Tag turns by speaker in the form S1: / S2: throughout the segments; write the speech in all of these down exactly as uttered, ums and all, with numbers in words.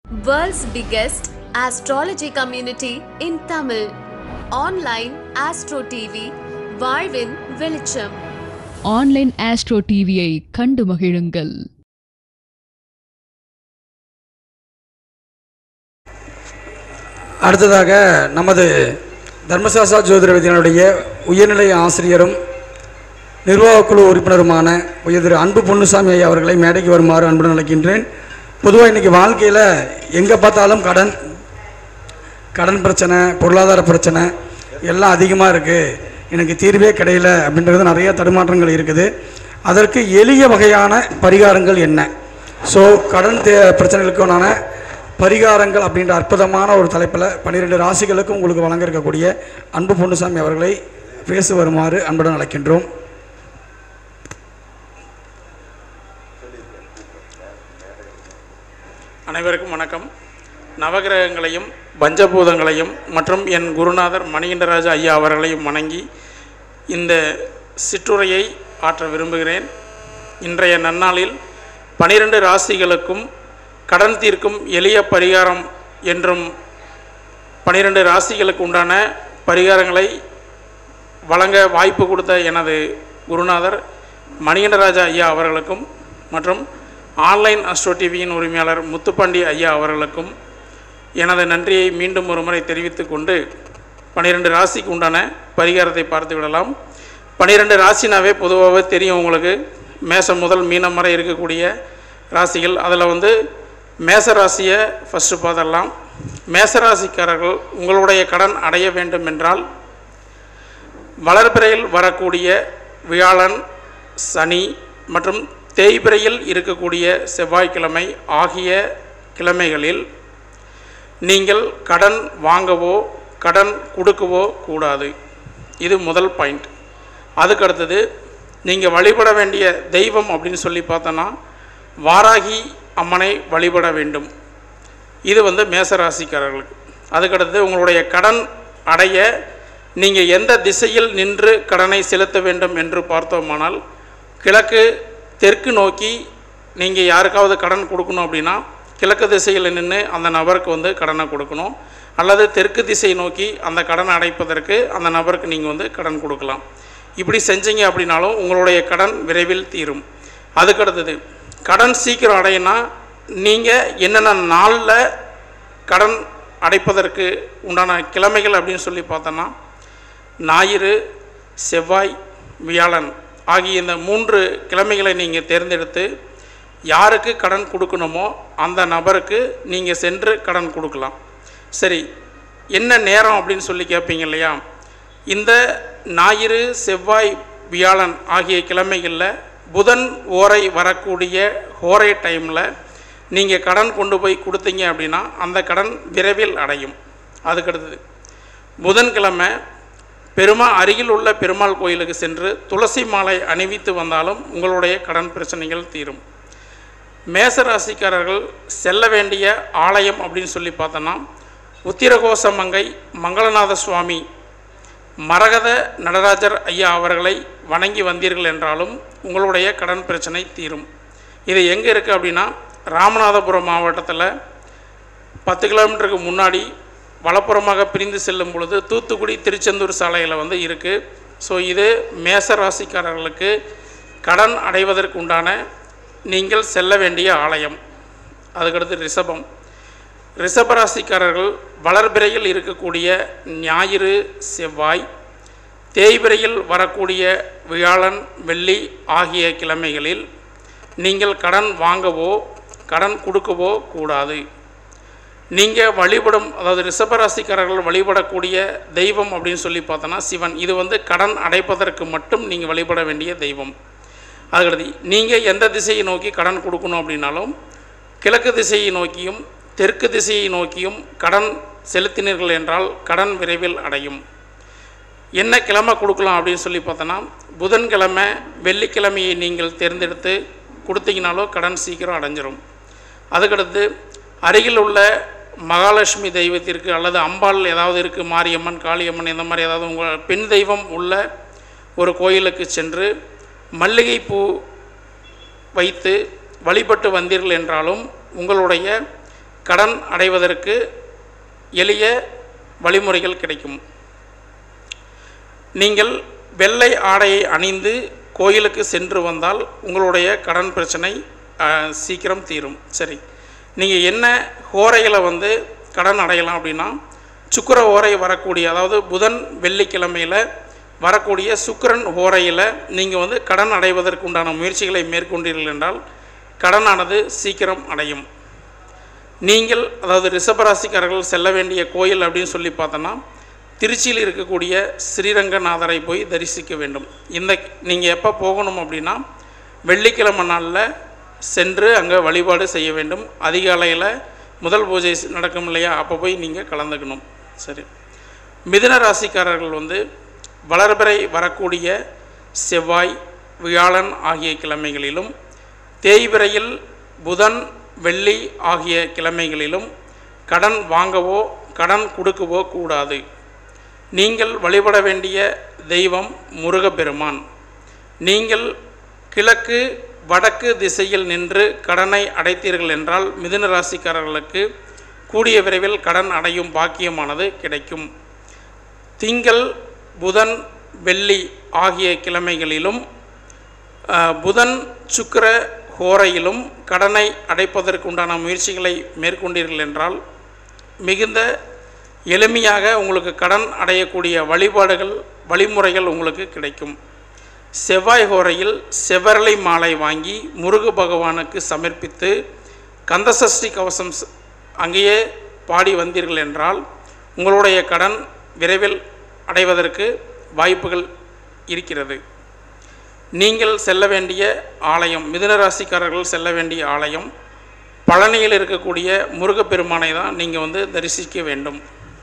S1: World's biggest astrology community in Tamil. Online Astro T V, வாழ்வின் வெளிச்சம்.
S2: Online astro டிவியை கண்டு மகிழுங்கள்.
S3: அடுத்ததாக நமது தர்மசாஸ்திரா ஜோதிட விதியினுடைய உயர்நிலை ஆசிரியரும் நிர்வாகக்குழு உறுப்பினருமான உயர் திரு அன்பு பொன்னுசாமி ஐயா அவர்களை மேடைக்கு வருமாறு அன்புடன் அழைக்கின்றேன். பொதுவாக இன்றைக்கி வாழ்க்கையில் எங்கே பார்த்தாலும் கடன் கடன் பிரச்சனை, பொருளாதார பிரச்சனை எல்லாம் அதிகமாக இருக்குது, எனக்கு தீர்வே கிடையல அப்படின்றது நிறைய தடுமாற்றங்கள் இருக்குது. அதற்கு எளிய வகையான பரிகாரங்கள் என்ன? ஸோ கடன் தே பிரச்சனைகளுக்கான பரிகாரங்கள் அப்படின்ற அற்புதமான ஒரு தலைப்பில் பன்னிரெண்டு ராசிகளுக்கும் உங்களுக்கு வழங்க இருக்கக்கூடிய அன்பு பொன்னுசாமி அவர்களை பேச வருமாறு அன்புடன் அழைக்கின்றோம்.
S4: அனைவருக்கும் வணக்கம். நவகிரகங்களையும் பஞ்சபூதங்களையும் மற்றும் என் குருநாதர் மணிகண்டராஜ ஐயா அவர்களையும் வணங்கி இந்த சிற்றுரையை ஆற்ற விரும்புகிறேன். இன்றைய நன்னாளில் பனிரெண்டு ராசிகளுக்கும் கடன் தீர்க்கும் எளிய பரிகாரம் என்றும் பனிரெண்டு ராசிகளுக்கு உண்டான பரிகாரங்களை வழங்க வாய்ப்பு கொடுத்த எனது குருநாதர் மணிகண்டராஜா ஐயா அவர்களுக்கும் மற்றும் ஆன்லைன் அஸ்ட்ரோ டிவியின் உரிமையாளர் முத்துப்பாண்டி ஐயா அவர்களுக்கும் எனது நன்றியை மீண்டும் ஒரு முறை தெரிவித்து கொண்டு பனிரெண்டு ராசிக்கு உண்டான பரிகாரத்தை பார்த்து விடலாம். பனிரெண்டு ராசினாவே பொதுவாகவே தெரியும் உங்களுக்கு, மேசம் முதல் மீனம் வரை இருக்கக்கூடிய ராசிகள். அதில் வந்து மேச ராசியை ஃபஸ்ட்டு பார்த்துடலாம். மேசராசிக்காரர்கள் உங்களுடைய கடன் அடைய வேண்டும் என்றால் வளர்பிறையில் வரக்கூடிய வியாழன், சனி மற்றும் தேய்பிறையில் இருக்கக்கூடிய செவ்வாய்க்கிழமை ஆகிய கிழமைகளில் நீங்கள் கடன் வாங்கவோ கடன் கொடுக்கவோ கூடாது. இது முதல் பாயிண்ட். அதுக்கடுத்தது நீங்கள் வழிபட வேண்டிய தெய்வம் அப்படின்னு சொல்லி பார்த்தோன்னா வாராகி அம்மனை வழிபட வேண்டும். இது வந்து மேசராசிக்காரர்களுக்கு. அதுக்கடுத்து உங்களுடைய கடன் அடைய நீங்கள் எந்த திசையில் நின்று கடனை செலுத்த வேண்டும் என்று பார்த்தோமானால் கிழக்கு தெற்கு நோக்கி நீங்கள் யாருக்காவது கடன் கொடுக்கணும் அப்படின்னா கிழக்கு திசையில் நின்று அந்த நபருக்கு வந்து கடனை கொடுக்கணும், அல்லது தெற்கு திசை நோக்கி அந்த கடனை அடைப்பதற்கு அந்த நபருக்கு நீங்கள் வந்து கடன் கொடுக்கலாம். இப்படி செஞ்சீங்க அப்படின்னாலும் உங்களுடைய கடன் விரைவில் தீரும். அதுக்கடுத்தது கடன் சீக்கிரம் அடையினா நீங்கள் என்னென்ன நாளில் கடன் அடைப்பதற்கு உண்டான கிழமைகள் அப்படின்னு சொல்லி பார்த்தோன்னா ஞாயிறு, செவ்வாய், வியாழன் ஆகிய இந்த மூன்று கிழமைகளை நீங்கள் தேர்ந்தெடுத்து யாருக்கு கடன் கொடுக்கணுமோ அந்த நபருக்கு நீங்கள் சென்று கடன் கொடுக்கலாம். சரி, என்ன நேரம் அப்படின்னு சொல்லி கேட்பீங்க இல்லையா? இந்த ஞாயிறு, செவ்வாய், வியாழன் ஆகிய கிழமைகளில் புதன் ஓரை வரக்கூடிய ஓரை டைமில் நீங்கள் கடன் கொண்டு போய் கொடுத்தீங்க அப்படின்னா அந்த கடன் விரைவில் அடையும். அதுக்கடுத்தது புதன்கிழமை பெருமாள் அருகில் உள்ள பெருமாள் கோயிலுக்கு சென்று துளசி மாலை அணிவித்து வந்தாலும் உங்களுடைய கடன் பிரச்சனைகள் தீரும். மேசராசிக்காரர்கள் செல்ல வேண்டிய ஆலயம் அப்படின்னு சொல்லி பார்த்தோன்னா உத்திரகோசமங்கை மங்களநாத சுவாமி மரகத நடராஜர் ஐயா அவர்களை வணங்கி வந்தீர்கள் என்றாலும் உங்களுடைய கடன் பிரச்சனை தீரும். இது எங்கே இருக்குது அப்படின்னா ராமநாதபுரம் மாவட்டத்தில் பத்து கிலோமீட்டருக்கு முன்னாடி வலப்புறமாக பிரிந்து செல்லும் பொழுது தூத்துக்குடி திருச்செந்தூர் சாலையில் வந்து இருக்குது. ஸோ இது மேசராசிக்காரர்களுக்கு கடன் அடைவதற்கு உண்டான நீங்கள் செல்ல வேண்டிய ஆலயம். அதுக்கடுத்து ரிஷபம். ரிஷபராசிக்காரர்கள் வளர்பிறையில் இருக்கக்கூடிய ஞாயிறு, செவ்வாய், தேய்பிறையில் வரக்கூடிய வியாழன், வெள்ளி ஆகிய கிழமைகளில் நீங்கள் கடன் வாங்கவோ கடன் கொடுக்கவோ கூடாது. நீங்கள் வழிபடும், அதாவது ரிஷபராசிக்காரர்கள் வழிபடக்கூடிய தெய்வம் அப்படின்னு சொல்லி பார்த்தோன்னா சிவன். இது வந்து கடன் அடைப்பதற்கு மட்டும் நீங்கள் வழிபட வேண்டிய தெய்வம். அதுக்கடுத்து நீங்கள் எந்த திசையை நோக்கி கடன் கொடுக்கணும் அப்படின்னாலும் கிழக்கு திசையை நோக்கியும் தெற்கு திசையை நோக்கியும் கடன் செலுத்தினீர்கள் என்றால் கடன் விரைவில் அடையும். என்ன கிழமை கொடுக்கலாம் அப்படின்னு சொல்லி பார்த்தோன்னா புதன்கிழமை, வெள்ளிக்கிழமையை நீங்கள் தேர்ந்தெடுத்து கொடுத்தீங்கனாலோ கடன் சீக்கிரம் அடைஞ்சிரும். அதுக்கடுத்து அருகில் உள்ள மகாலட்சுமி தெய்வத்திற்கு அல்லது அம்பாள் ஏதாவது இருக்குது, மாரியம்மன், காளியம்மன், இந்த மாதிரி ஏதாவது உங்கள் பெண் தெய்வம் உள்ள ஒரு கோயிலுக்கு சென்று மல்லிகைப்பூ வைத்து வழிபட்டு வந்தீர்கள் என்றாலும் உங்களுடைய கடன் அடைவதற்கு எளிய வழிமுறைகள் கிடைக்கும். நீங்கள் வெள்ளை ஆடையை அணிந்து கோயிலுக்கு சென்று வந்தால் உங்களுடைய கடன் பிரச்சனை சீக்கிரம் தீரும். சரி, நீங்கள் என்ன ஹோரைகளை வந்து கடன் அடையலாம் அப்படின்னா, சுக்கிர ஹோரை வரக்கூடிய, அதாவது புதன் வெள்ளிக்கிழமையில் வரக்கூடிய சுக்கிரன் ஹோரையில் நீங்கள் வந்து கடன் அடைவதற்கு உண்டான முயற்சிகளை மேற்கொண்டீர்கள் என்றால் கடனானது சீக்கிரம் அடையும். நீங்கள், அதாவது ரிஷபராசிக்காரர்கள் செல்ல வேண்டிய கோயில் அப்படின்னு சொல்லி பார்த்தோன்னா, திருச்சியில் இருக்கக்கூடிய ஸ்ரீரங்கநாதரை போய் தரிசிக்க வேண்டும். இந்த நீங்கள் எப்போ போகணும் அப்படின்னா, வெள்ளிக்கிழமை நாளில் சென்று அங்கே வழிபாடு செய்ய வேண்டும். அதிகாலையில் முதல் பூஜை நடக்கும் இல்லையா, அப்போ போய் நீங்கள் கலந்துக்கணும். சரி, மிதுன ராசிக்காரர்கள் வந்து வளர்பிறை வரக்கூடிய செவ்வாய், வியாழன் ஆகிய கிழமைகளிலும், தேய்பிறையில் புதன், வெள்ளி ஆகிய கிழமைகளிலும் கடன் வாங்கவோ கடன் கொடுக்கவோ கூடாது. நீங்கள் வழிபட வேண்டிய தெய்வம் முருகப்பெருமான். நீங்கள் கிழக்கு வடக்கு திசையில் நின்று கடனை அடைத்தீர்கள் என்றால் மிதுன ராசிக்காரர்களுக்கு கூடிய விரைவில் கடன் அடையும் பாக்கியமானது கிடைக்கும். திங்கள், புதன், வெள்ளி ஆகிய கிழமைகளிலும் புதன் சுக்கிர ஹோரையிலும் கடனை அடைப்பதற்குண்டான முயற்சிகளை மேற்கொண்டீர்கள் என்றால் மிகுந்த எளிமையாக உங்களுக்கு கடன் அடையக்கூடிய வழிபாடுகள் வழிமுறைகள் உங்களுக்கு கிடைக்கும். செவ்வாய் ஹோரையில் செவ்வரளி மாலை வாங்கி முருக பகவானுக்கு சமர்ப்பித்து கந்தசஷ்டி கவசம் அங்கேயே பாடி வந்தீர்கள் என்றால் உங்களுடைய கடன் விரைவில் அடைவதற்கு வாய்ப்புகள் இருக்கிறது. நீங்கள் செல்ல வேண்டிய ஆலயம், மிதுன ராசிக்காரர்கள் செல்ல வேண்டிய ஆலயம் பழனியில் இருக்கக்கூடிய முருகப்பெருமானை தான் நீங்கள் வந்து தரிசிக்க வேண்டும்.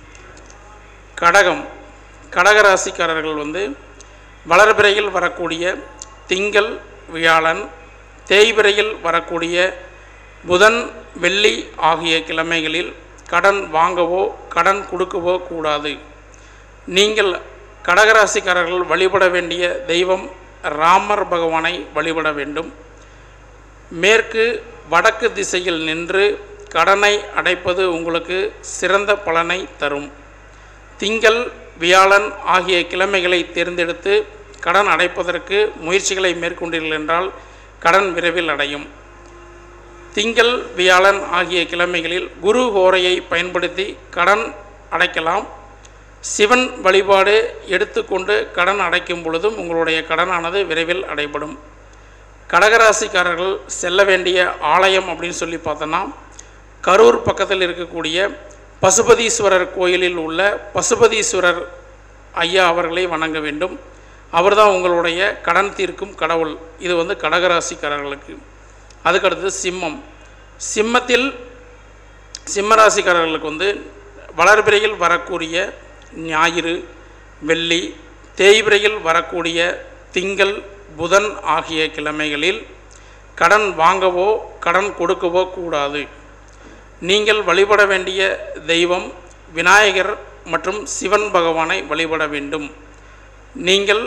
S4: கடகம், கடகராசிக்காரர்கள் வந்து வளர்பிறையில் வரக்கூடிய திங்கள், வியாழன், தேய்பிறையில் வரக்கூடிய புதன், வெள்ளி ஆகிய கிழமைகளில் கடன் வாங்கவோ கடன் கொடுக்கவோ கூடாது. நீங்கள் கடகராசிக்காரர்கள் வழிபட வேண்டிய தெய்வம் ராமர் பகவானை வழிபட வேண்டும். மேற்கு வடக்கு திசையில் நின்று கடனை அடைப்பது உங்களுக்கு சிறந்த பலனை தரும். திங்கள், வியாழன் ஆகிய கிழமைகளை தேர்ந்தெடுத்து கடன் அடைப்பதற்கு முயற்சிகளை மேற்கொண்டீர்கள் என்றால் கடன் விரைவில் அடையும். திங்கள், வியாழன் ஆகிய கிழமைகளில் குரு ஹோரையை பயன்படுத்தி கடன் அடைக்கலாம். சிவன் வழிபாடு எடுத்துக்கொண்டு கடன் அடைக்கும் பொழுதும் உங்களுடைய கடனானது விரைவில் அடைபடும். கடகராசிக்காரர்கள் செல்ல வேண்டிய ஆலயம் அப்படின்னு சொல்லி பார்த்தோன்னா, கரூர் பக்கத்தில் இருக்கக்கூடிய பசுபதீஸ்வரர் கோயிலில் உள்ள பசுபதீஸ்வரர் ஐயா அவர்களை வணங்க வேண்டும். அவர்தான் உங்களுடைய கடன் தீர்க்கும் கடவுள். இது வந்து கடகராசிக்காரர்களுக்கு. அதுக்கடுத்து சிம்மம். சிம்மத்தில் சிம்மராசிக்காரர்களுக்கு வந்து வளர்பிறையில் வரக்கூடிய ஞாயிறு, வெள்ளி, தேய்பிறையில் வரக்கூடிய திங்கள், புதன் ஆகிய கிழமைகளில் கடன் வாங்கவோ கடன் கொடுக்கவோ கூடாது. நீங்கள் வழிபட வேண்டிய தெய்வம் விநாயகர் மற்றும் சிவன் பகவானை வழிபட வேண்டும். நீங்கள்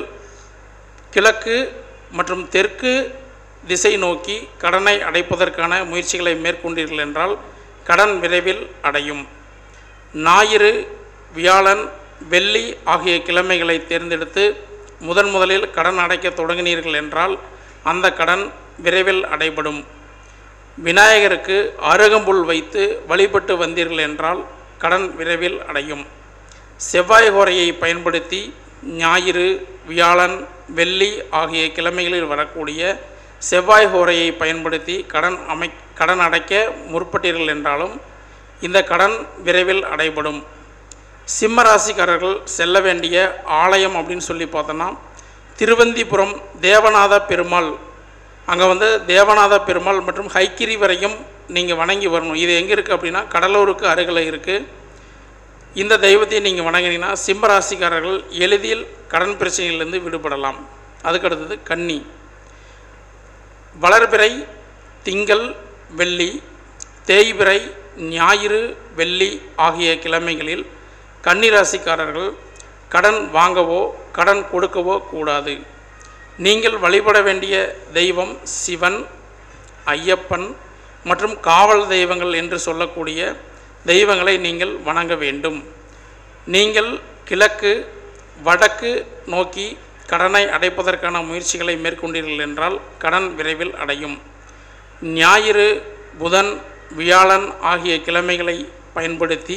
S4: கிழக்கு மற்றும் தெற்கு திசை நோக்கி கடனை அடைப்பதற்கான முயற்சிகளை மேற்கொண்டீர்கள் என்றால் கடன் விரைவில் அடையும். ஞாயிறு, வியாழன், வெள்ளி ஆகிய கிழமைகளை தேர்ந்தெடுத்து முதன் முதலில் கடன் அடைக்க தொடங்கினீர்கள் என்றால் அந்த கடன் விரைவில் அடைபடும். விநாயகருக்கு அருகம்புல் வைத்து வழிபட்டு வந்தீர்கள் என்றால் கடன் விரைவில் அடையும். செவ்வாய் ஹோரையை பயன்படுத்தி ஞாயிறு, வியாழன், வெள்ளி ஆகிய கிழமைகளில் வரக்கூடிய செவ்வாய் ஹோரையை பயன்படுத்தி கடன் அமை கடன் அடைக்க முற்பட்டீர்கள் என்றாலும் இந்த கடன் விரைவில் அடைபடும். சிம்ம ராசிக்காரர்கள் செல்ல வேண்டிய ஆலயம் அப்படின்னு சொல்லி பார்த்தோன்னா, திருவந்திபுரம் தேவநாத பெருமாள். அங்கே வந்து தேவநாத பெருமாள் மற்றும் ஹைக்கிரி வரையும் நீங்கள் வணங்கி வரணும். இது எங்கே இருக்குது அப்படின்னா கடலூருக்கு அருகில் இருக்குது. இந்த தெய்வத்தை நீங்கள் வணங்கினீங்கன்னா சிம்ம ராசிக்காரர்கள் எளிதில் கடன் பிரச்சனையிலிருந்து விடுபடலாம். அதுக்கடுத்தது கன்னி. வளர்பிறை திங்கள், வெள்ளி, தேய்பிறை ஞாயிறு, வெள்ளி ஆகிய கிழமைகளில் கன்னிராசிக்காரர்கள் கடன் வாங்கவோ கடன் கொடுக்கவோ கூடாது. நீங்கள் வழிபட வேண்டிய தெய்வம் சிவன், ஐயப்பன் மற்றும் காவல் தெய்வங்கள் என்று சொல்லக்கூடிய தெய்வங்களை நீங்கள் வணங்க வேண்டும். நீங்கள் கிழக்கு வடக்கு நோக்கி கடனை அடைப்பதற்கான முயற்சிகளை மேற்கொண்டீர்கள் என்றால் கடன் விரைவில் அடையும். ஞாயிறு, புதன், வியாழன் ஆகிய கிழமைகளை பயன்படுத்தி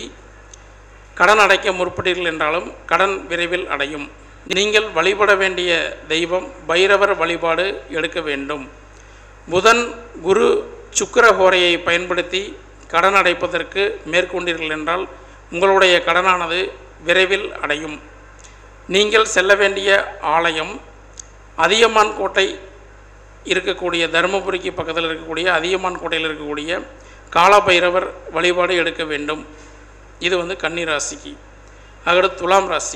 S4: கடன் அடைக்க முற்பட்டீர்கள் என்றாலும் கடன் விரைவில் அடையும். நீங்கள் வழிபட வேண்டிய தெய்வம் பைரவர் வழிபாடு எடுக்க வேண்டும். புதன், குரு, சுக்கிர ஹோரையை பயன்படுத்தி கடன் அடைப்பதற்கு மேற்கொண்டீர்கள் என்றால் உங்களுடைய கடனானது விரைவில் அடையும். நீங்கள் செல்ல வேண்டிய ஆலயம் அதியமான் கோட்டை இருக்கக்கூடிய தருமபுரிக்கு பக்கத்தில் இருக்கக்கூடிய அதியமான் கோட்டையில் இருக்கக்கூடிய காலபைரவர் வழிபாடு எடுக்க வேண்டும். இது வந்து கன்னி ராசிக்கு. அடுத்து துலாம் ராசி.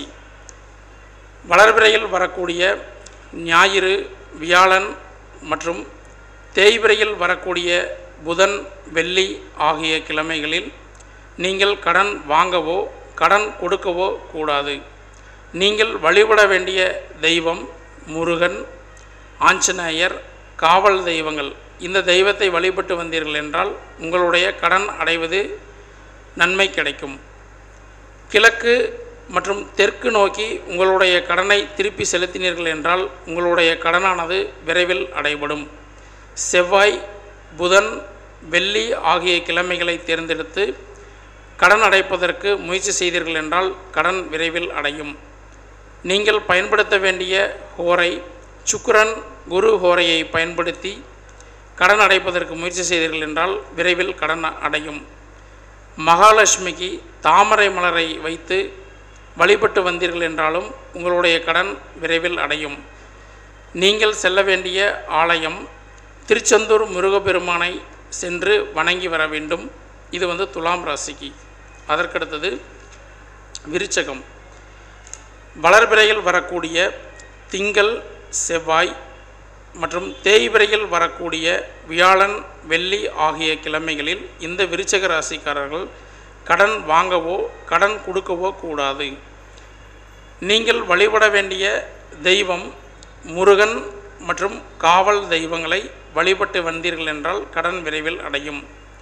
S4: வளர்பிறையில் வரக்கூடிய ஞாயிறு, வியாழன் மற்றும் தேய்பிறையில் வரக்கூடிய புதன், வெள்ளி ஆகிய கிழமைகளில் நீங்கள் கடன் வாங்கவோ கடன் கொடுக்கவோ கூடாது. நீங்கள் வழிபட வேண்டிய தெய்வம் முருகன், ஆஞ்சநேயர், காவல் தெய்வங்கள். இந்த தெய்வத்தை வழிபட்டு வந்தீர்கள் என்றால் உங்களுடைய கடன் அடைவது நன்மை கிடைக்கும். கிழக்கு மற்றும் தெற்கு நோக்கி உங்களுடைய கடனை திருப்பி செலுத்தினீர்கள் என்றால் உங்களுடைய கடனானது விரைவில் அடைபடும். செவ்வாய், புதன், வெள்ளி ஆகிய கிழமைகளை தேர்ந்தெடுத்து கடன் அடைப்பதற்கு முயற்சி செய்தீர்கள் என்றால் கடன் விரைவில் அடையும். நீங்கள் பயன்படுத்த வேண்டிய ஹோரை சுக்கிரன், குரு ஹோரையை பயன்படுத்தி கடன் அடைப்பதற்கு முயற்சி செய்தீர்கள் என்றால் விரைவில் கடன் அடையும். மகாலட்சுமிக்கு தாமரை மலரை வைத்து வழிபட்டு வந்தீர்கள் என்றாலும் உங்களுடைய கடன் விரைவில் அடையும். நீங்கள் செல்ல வேண்டிய ஆலயம் திருச்செந்தூர் முருகப்பெருமானை சென்று வணங்கி வர வேண்டும். இது வந்து துலாம் ராசிக்கு. அதற்கடுத்தது விருச்சகம். வளர்பிறையில் வரக்கூடிய திங்கள், செவ்வாய் மற்றும் தேய்பிறையில் வரக்கூடிய வியாழன், வெள்ளி ஆகிய கிழமைகளில் இந்த விருச்சக ராசிக்காரர்கள் கடன் வாங்கவோ கடன் கொடுக்கவோ கூடாது. நீங்கள் வழிபட வேண்டிய தெய்வம் முருகன் மற்றும் காவல் தெய்வங்களை வழிபட்டு வந்தீர்கள் என்றால் கடன் விரைவில் அடையும்.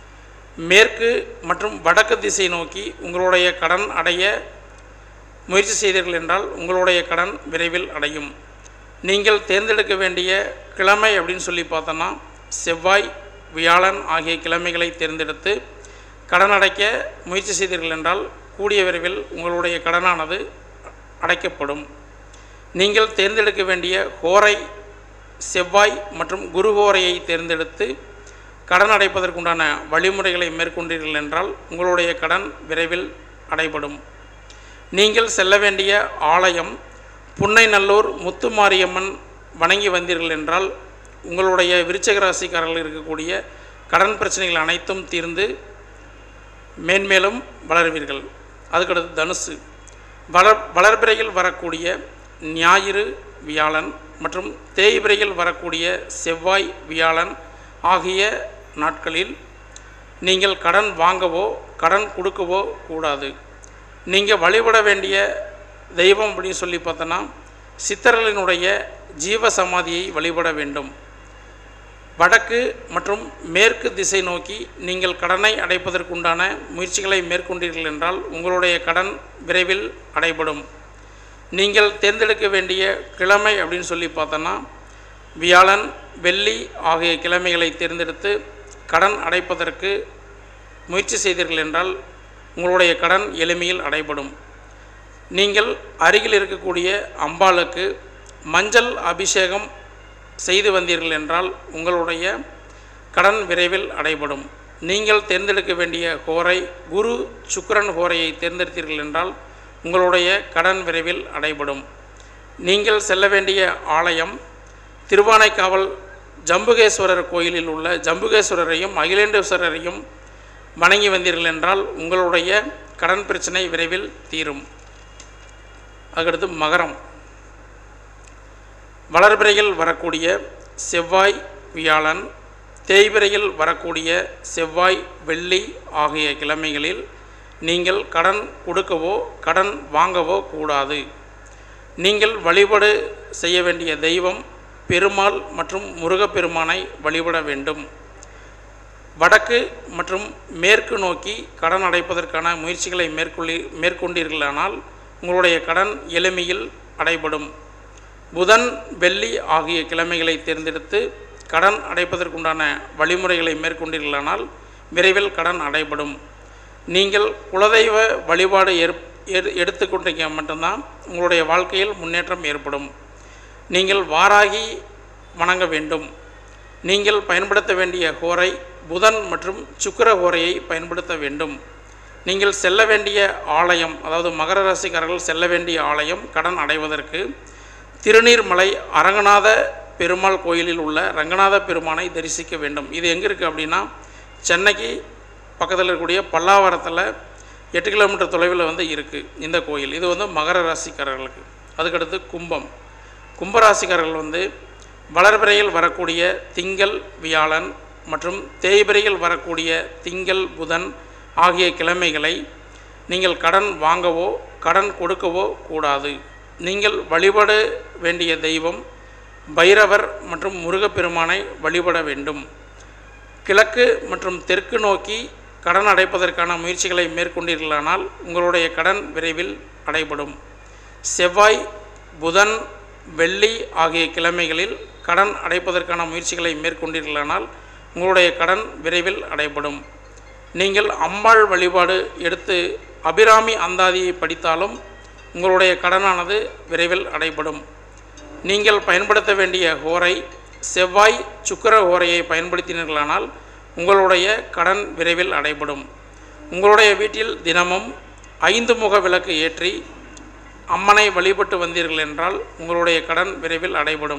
S4: மேற்கு மற்றும் வடக்கு திசை நோக்கி உங்களுடைய கடன் அடைய முயற்சி செய்தீர்கள் என்றால் உங்களுடைய கடன் விரைவில் அடையும். நீங்கள் தேர்ந்தெடுக்க வேண்டிய கிழமை அப்படின்னு சொல்லி பார்த்தோன்னா செவ்வாய், வியாழன் ஆகிய கிழமைகளை தேர்ந்தெடுத்து கடன் அடைக்க முயற்சி செய்தீர்கள் என்றால் கூடிய விரைவில் உங்களுடைய கடனானது அடைக்கப்படும். நீங்கள் தேர்ந்தெடுக்க வேண்டிய ஹோரை செவ்வாய் மற்றும் குரு ஹோரையை தேர்ந்தெடுத்து கடன் அடைப்பதற்குண்டான வழிமுறைகளை மேற்கொண்டீர்கள் என்றால் உங்களுடைய கடன் விரைவில் அடைபடும். நீங்கள் செல்ல வேண்டிய ஆலயம் புன்னைநல்லூர் முத்துமாரியம்மன் வணங்கி வந்தீர்கள் என்றால் உங்களுடைய விருச்சிக ராசிக்காரர்கள் இருக்கக்கூடிய கடன் பிரச்சனைகள் அனைத்தும் தீர்ந்து மேன்மேலும் வளர்வீர்கள். அதுக்கடுத்து தனுசு. வளர் வளர்பிறையில் வரக்கூடிய ஞாயிறு, வியாழன் மற்றும் தேய்பிறையில் வரக்கூடிய செவ்வாய், வியாழன் ஆகிய நாட்களில் நீங்கள் கடன் வாங்கவோ கடன் கொடுக்கவோ கூடாது. நீங்கள் வழிபட வேண்டிய தெய்வம் அப்படின்னு சொல்லி பார்த்தோன்னா சித்தர்களினுடைய ஜீவ சமாதியை வழிபட வேண்டும். வடக்கு மற்றும் மேற்கு திசை நோக்கி நீங்கள் கடனை அடைப்பதற்குண்டான முயற்சிகளை மேற்கொண்டீர்கள் என்றால் உங்களுடைய கடன் விரைவில் அடைபடும். நீங்கள் தேர்ந்தெடுக்க வேண்டிய கிழமை அப்படின்னு சொல்லி பார்த்தோன்னா வியாழன், வெள்ளி ஆகிய கிழமைகளை தேர்ந்தெடுத்து கடன் அடைப்பதற்கு முயற்சி செய்தீர்கள் என்றால் உங்களுடைய கடன் எளிமையில் அடைபடும். நீங்கள் அருகில் இருக்கக்கூடிய அம்பாளுக்கு மஞ்சள் அபிஷேகம் செய்து வந்தீர்கள் என்றால் உங்களுடைய கடன் விரைவில் அடைபடும். நீங்கள் தேர்ந்தெடுக்க வேண்டிய ஹோரை குரு, சுக்கிரன் ஹோரையை தேர்ந்தெடுத்தீர்கள் என்றால் உங்களுடைய கடன் விரைவில் அடைபடும். நீங்கள் செல்ல வேண்டிய ஆலயம் திருவானைக்காவல் ஜம்புகேஸ்வரர் கோயிலில் உள்ள ஜம்புகேஸ்வரரையும் அகிலேண்டேஸ்வரரையும் வணங்கி வந்தீர்கள் என்றால் உங்களுடைய கடன் பிரச்சனை விரைவில் தீரும். அதுக்கடுத்து மகரம். வளர்பிறையில் வரக்கூடிய செவ்வாய், வியாழன், தேய்பிறையில் வரக்கூடிய செவ்வாய், வெள்ளி ஆகிய கிழமைகளில் நீங்கள் கடன் கொடுக்கவோ கடன் வாங்கவோ கூடாது. நீங்கள் வழிபாடு செய்ய வேண்டிய தெய்வம் பெருமாள் மற்றும் முருகப்பெருமானை வழிபட வேண்டும். வடக்கு மற்றும் மேற்கு நோக்கி கடன் அடைப்பதற்கான முயற்சிகளை மேற்கொள்ளி மேற்கொண்டீர்களானால் உங்களுடைய கடன் எளிமையில் அடைபடும். புதன் வெள்ளி ஆகிய கிழமைகளை தேர்ந்தெடுத்து கடன் அடைப்பதற்குண்டான வழிமுறைகளை மேற்கொண்டீர்களானால் விரைவில் கடன் அடைபடும். நீங்கள் குலதெய்வ வழிபாடு ஏற் எடுத்துக்கொண்டீங்க மட்டும்தான் உங்களுடைய வாழ்க்கையில் முன்னேற்றம் ஏற்படும். நீங்கள் வாராகி வணங்க வேண்டும். நீங்கள் பயன்படுத்த வேண்டிய ஹோரை புதன் மற்றும் சுக்கிர ஹோரையை பயன்படுத்த வேண்டும். நீங்கள் செல்ல வேண்டிய ஆலயம், அதாவது மகர ராசிக்காரர்கள் செல்ல வேண்டிய ஆலயம் கடன் அடைவதற்கு திருநீர்மலை அரங்கநாத பெருமாள் கோயிலில் உள்ள ரங்கநாத பெருமானை தரிசிக்க வேண்டும். இது எங்கே இருக்குது அப்படின்னா சென்னைக்கு பக்கத்தில் இருக்கக்கூடிய பல்லாவரத்தில் எட்டு கிலோமீட்டர் தொலைவில் வந்து இருக்குது இந்த கோயில். இது வந்து மகர ராசிக்காரர்களுக்கு. அதுக்கடுத்து கும்பம். கும்பராசிக்காரர்கள் வந்து வளர்பிறையில் வரக்கூடிய திங்கள் வியாழன் மற்றும் தேய்பிறையில் வரக்கூடிய திங்கள் புதன் ஆகிய கிழமைகளை நீங்கள் கடன் வாங்கவோ கடன் கொடுக்கவோ கூடாது. நீங்கள் வழிபட வேண்டிய தெய்வம் பைரவர் மற்றும் முருகப்பெருமானை வழிபட வேண்டும். கிழக்கு மற்றும் தெற்கு நோக்கி கடன் அடைப்பதற்கான முயற்சிகளை மேற்கொண்டீர்களானால் உங்களுடைய கடன் விரைவில் அடைபடும். செவ்வாய் புதன் வெள்ளி ஆகிய கிழமைகளில் கடன் அடைப்பதற்கான முயற்சிகளை மேற்கொண்டீர்களானால் உங்களுடைய கடன் விரைவில் அடைபடும். நீங்கள் அம்பாள் வழிபாடு எடுத்து அபிராமி அந்தாதியை படித்தாலும் உங்களுடைய கடனானது விரைவில் அடைபடும். நீங்கள் பயன்படுத்த வேண்டிய ஹோரை செவ்வாய் சுக்கிர ஹோரையை பயன்படுத்தினீர்களானால் உங்களுடைய கடன் விரைவில் அடைபடும். உங்களுடைய வீட்டில் தினமும் ஐந்து முக விளக்கு ஏற்றி அம்மனை வழிபட்டு வந்தீர்கள் என்றால் உங்களுடைய கடன் விரைவில் அடைபடும்.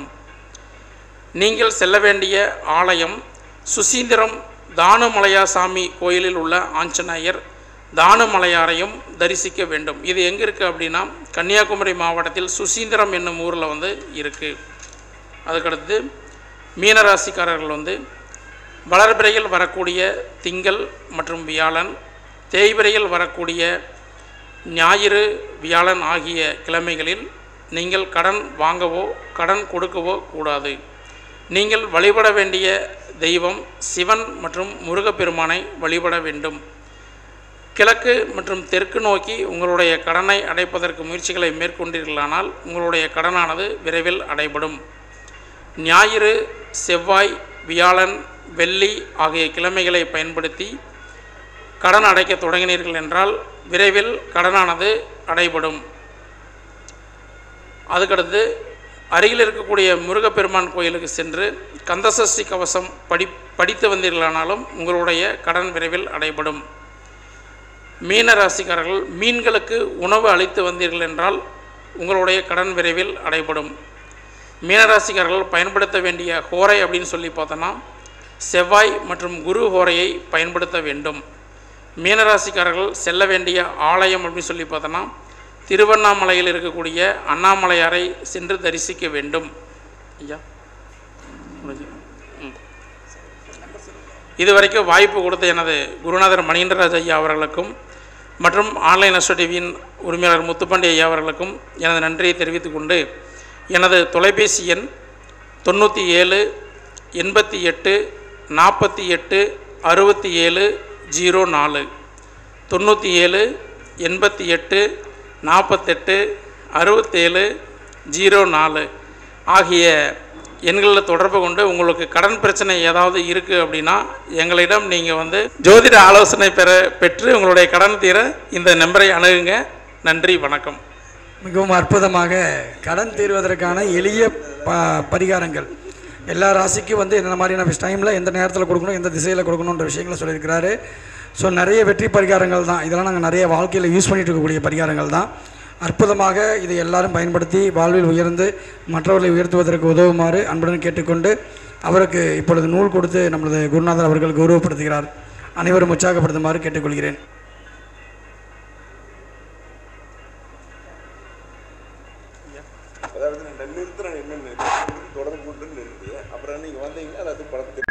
S4: நீங்கள் செல்ல வேண்டிய ஆலயம் சுசீந்திரம் தானுமலையாசாமி கோயிலில் உள்ள ஆஞ்சநேயர் தானுமலையாரையும் தரிசிக்க வேண்டும். இது எங்கே இருக்குது அப்படின்னா கன்னியாகுமரி மாவட்டத்தில் சுசீந்திரம் என்னும் ஊரில் வந்து இருக்குது. அதுக்கடுத்து மீனராசிக்காரர்கள் வந்து வளர்பிறையில் வரக்கூடிய திங்கள் மற்றும் வியாழன் தேய்பிறையில் வரக்கூடிய ஞாயிறு வியாழன் ஆகிய கிழமைகளில் நீங்கள் கடன் வாங்கவோ கடன் கொடுக்கவோ கூடாது. நீங்கள் வழிபட வேண்டிய தெய்வம் சிவன் மற்றும் முருகப்பெருமானை வழிபட வேண்டும். கிழக்கு மற்றும் தெற்கு நோக்கி உங்களுடைய கடனை அடைப்பதற்கு முயற்சிகளை மேற்கொண்டீர்களானால் உங்களுடைய கடனானது விரைவில் அடைபடும். ஞாயிறு செவ்வாய் வியாழன் வெள்ளி ஆகிய கிழமைகளை பயன்படுத்தி கடன் அடைக்க தொடங்கினீர்கள் என்றால் விரைவில் கடனானது அடைபடும். அதுக்கடுத்து அருகில் இருக்கக்கூடிய முருகப்பெருமான் கோயிலுக்கு சென்று கந்தசஷ்டி கவசம் படி படித்து வந்தீர்களானாலும் உங்களுடைய கடன் விரைவில் அடைபடும். மீன ராசிக்காரர்கள் மீன்களுக்கு உணவு அளித்து வந்தீர்கள் என்றால் உங்களுடைய கடன் விரைவில் அடைபடும். மீனராசிக்காரர்கள் பயன்படுத்த வேண்டிய ஹோரை அப்படின்னு சொல்லி பார்த்தோன்னா செவ்வாய் மற்றும் குரு ஹோரையை பயன்படுத்த வேண்டும். மீனராசிக்காரர்கள் செல்ல வேண்டிய ஆலயம் அப்படின்னு சொல்லி பார்த்தோன்னா திருவண்ணாமலையில் இருக்கக்கூடிய அண்ணாமலையாரை சென்று தரிசிக்க வேண்டும். ஐயா இதுவரைக்கும் வாய்ப்பு கொடுத்த எனது குருநாதர் மணிகண்டராஜ் ஐயா அவர்களுக்கும் மற்றும் ஆன்லைன் அஸ்ட்ரோ டிவியின் உரிமையாளர் முத்துப்பாண்டி ஐயா அவர்களுக்கும் எனது நன்றியை தெரிவித்துக் கொண்டு எனது தொலைபேசி எண் தொண்ணூற்றி ஏழு எண்பத்தி எட்டு நாற்பத்தி எட்டு அறுபத்தி ஏழு ஜீரோ நாலு தொண்ணூற்றி ஏழு எண்பத்தி எட்டு நாற்பத்தெட்டு அறுபத்தேழு ஜீரோ நாலு ஆகிய எண்களில் தொடர்பு கொண்டு உங்களுக்கு கடன் பிரச்சனை ஏதாவது இருக்குது அப்படின்னா எங்களிடம் நீங்கள் வந்து ஜோதிட ஆலோசனை பெற பெற்று உங்களுடைய கடன் தீர இந்த நம்பரை அணுகுங்க. நன்றி, வணக்கம்.
S3: மிகவும் அற்புதமாக கடன் தீர்வதற்கான எளிய ப பரிகாரங்கள் எல்லா ராசிக்கும் வந்து இந்த மாதிரியான டைமில் எந்த நேரத்தில் கொடுக்கணும் எந்த திசையில் கொடுக்கணுன்ற விஷயங்களை சொல்லியிருக்கிறாரு. ஸோ நிறைய வெற்றி பரிகாரங்கள் தான் இதெல்லாம். நாங்கள் நிறைய வாழ்க்கையில் யூஸ் பண்ணிகிட்டு இருக்கக்கூடிய பரிகாரங்கள் தான். அற்புதமாக இதை எல்லாரும் பயன்படுத்தி வாழ்வில் உயர்ந்து மற்றவர்களை உயர்த்துவதற்கு உதவுமாறு அன்புடன் கேட்டுக்கொண்டு அவருக்கு இப்பொழுது நூல் கொடுத்து நம்மளது குருநாதர் அவர்கள் கௌரவப்படுத்துகிறார். அனைவரும் உற்சாகப்படுத்துமாறு கேட்டுக்கொள்கிறேன்.
S5: அதாவது நான் நிறுத்துறேன் என்னென்னு தொடர்பு இருக்குது. அப்புறம் நீங்கள் வந்தீங்கன்னா அது படத்தை